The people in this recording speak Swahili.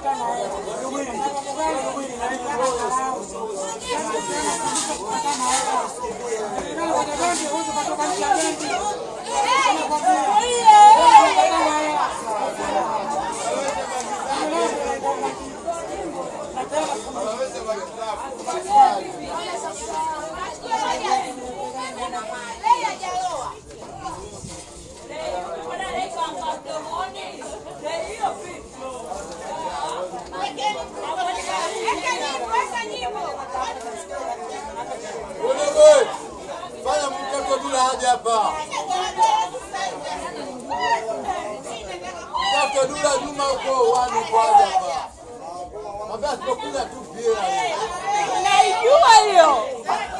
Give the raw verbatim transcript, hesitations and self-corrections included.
Fanya mtoto bila haja hapa. Mtoto dula nyuma huko wani kwanza hapa. Mabasi tukuna tu pia. Naijua hiyo.